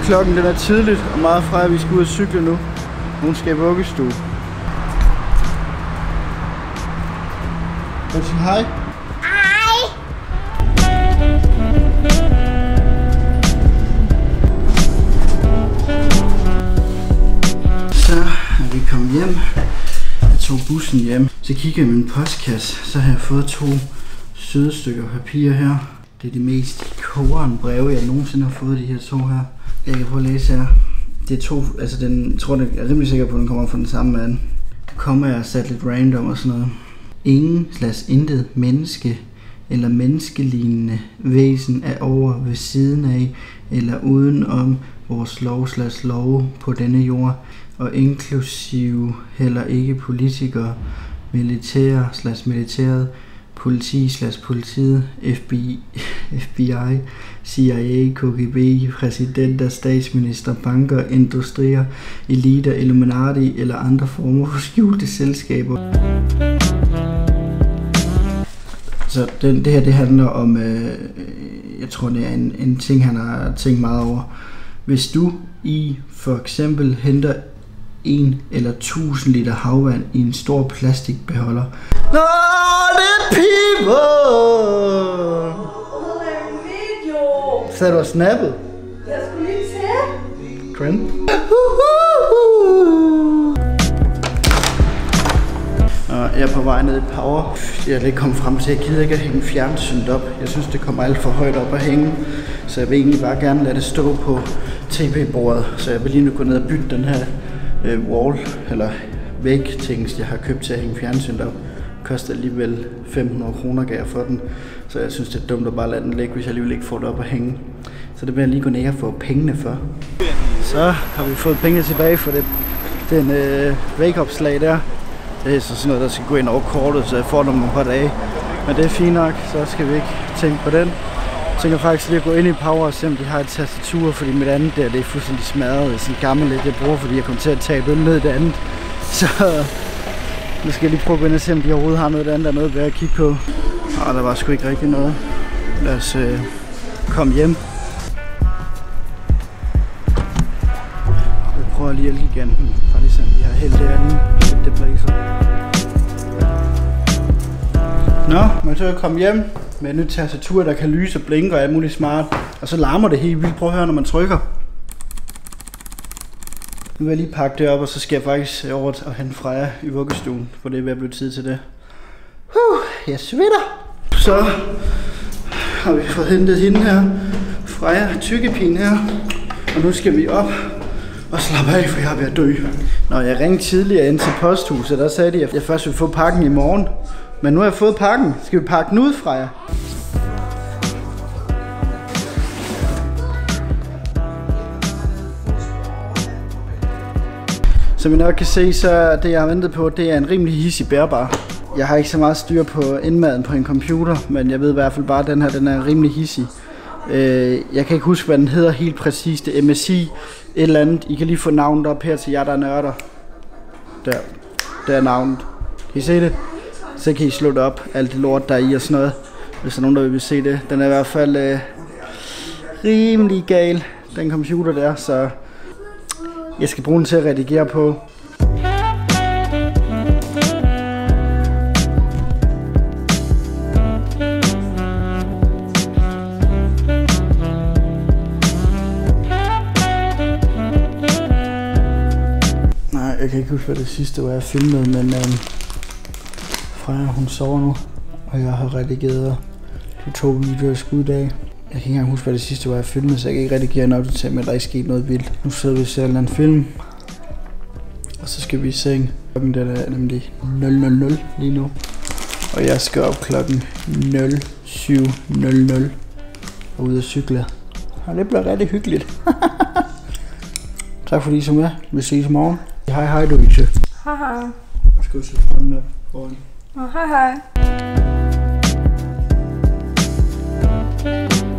Klokken den er tidligt og meget fra, at vi skal ud og cykle nu. Hun skal i vuggestue. Vil du sige hej? Hej! Så er vi kommet hjem. Jeg tog bussen hjem. Så kigger jeg i min postkasse. Så har jeg fået 2 søde stykker papir her. Det er de mest kogeren breve, jeg nogensinde har fået, de her 2 her. Jeg kan prøve at læse her. Det er 2, altså den tror jeg er rimelig sikker på, at den kommer fra den samme mand. Det kommer jeg sat lidt random og sådan noget. Ingen/intet menneske eller menneskelignende væsen er over ved siden af eller uden om vores lov/love på denne jord, og inklusive heller ikke politikere, militæret, politi/politiet, FBI, CIA, KGB, præsidenter, statsminister, banker, industrier, eliter, Illuminati eller andre former for skjulte selskaber. Så det handler om, jeg tror det er en ting, han har tænkt meget over. Hvis du for eksempel henter 1 eller 1000 liter havvand i en stor plastikbeholder. Nå, det er people! Hun er en video! Så du har snappet? Jeg skulle lige til. Trend. Jeg er på vej ned i Power. Jeg er lidt kommet frem til, at jeg gider ikke at hænge fjernsynet op. Jeg synes, det kommer alt for højt op at hænge. Så jeg vil egentlig bare gerne lade det stå på tv-bordet. Så jeg vil lige nu gå ned og bytte den her wall, eller væg-ting, jeg har købt til at hænge fjernsynet op. Koster alligevel 500 kroner gav jeg for den. Så jeg synes, det er dumt at bare lade den ligge, hvis jeg alligevel ikke får det op at hænge. Så det vil jeg lige gå ned og få pengene for. Så har vi fået penge tilbage for den vægopslag der. Det er så sådan noget, der skal gå ind over kortet, så jeg får dem om et par dage. Men det er fint nok, så skal vi ikke tænke på den. Jeg tænker faktisk lige at gå ind i Power og se, om de har et tastatur, fordi mit andet der, det er fuldstændig smadret. Det er sådan gammelt lidt, jeg bruger, fordi jeg kom til at tabe øl ned i det andet. Så nu skal jeg lige prøve at gå ind og se, om de overhovedet har noget andet, der er noget værd at kigge på. Og der var sgu ikke rigtig noget. Lad os komme hjem. Jeg prøver lige Elgiganten, for ligesom vi har hældt det andet. Det blæser. Nå, men så er jeg kommet hjem med et nyt tastatur, der kan lyse og blinke og alt muligt smart. Og så larmer det helt vildt. Prøv at høre, når man trykker. Nu vil jeg lige pakke det op, og så skal jeg faktisk over og hente Freja i vuggestuen, for det er ved at blive tid til det. Jeg svitter. Så har vi fået hentet hende her, Freja, tykkepigen her. Og nu skal vi op og slappe af, for jeg er ved at dø. Når jeg ringede tidligere ind til posthuset, der sagde de, at jeg først ville få pakken i morgen. Men nu har jeg fået pakken. Skal vi pakke den ud, Freja? Som I nok kan se, så det jeg har ventet på, det er en rimelig hissig bærbar. Jeg har ikke så meget styr på indmaden på en computer, men jeg ved i hvert fald bare, at den her den er rimelig hissig. Jeg kan ikke huske, hvad den hedder helt præcis. Det er MSI et eller andet. I kan lige få navnet op her til jer, der er nørder. Der er navnet. Kan I se det? Så kan I slå det op, alt det lort der er i og sådan noget. Hvis der er nogen, der vil se det. Den er i hvert fald rimelig gal, den computer der. Så jeg skal bruge den til at redigere på. Jeg kan ikke huske, hvad det sidste var, jeg filmede, men Freja, hun sover nu, og jeg har redigeret de 2 videoer i skuddag. Jeg kan ikke engang huske, hvad det sidste var, jeg filmede, så jeg kan ikke redigere nok til, men der er ikke sket noget vildt. Nu sidder vi og ser en film, og så skal vi i seng. Klokken der er nemlig 0:00 lige nu, og jeg skal op klokken 07:00 og ud og cykle. Og det bliver rigtig hyggeligt. Tak fordi I så med. Vi ses i morgen. Hej, Louise. Hej. Jeg skal sætte hånden op foran. Hej.